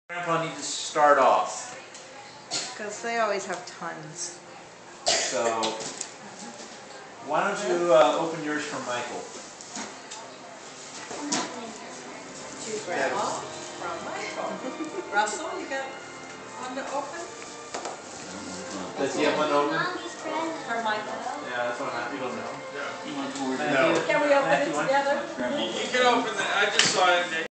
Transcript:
Grandpa needs to start off. Because they always have tons. So, why don't you open yours for Michael? To Grandma from Michael. Russell, you got one to open? Does he have one open? For Michael. Yeah, that's what you don't know. You want to Can we open it together? You can open it. I just saw it.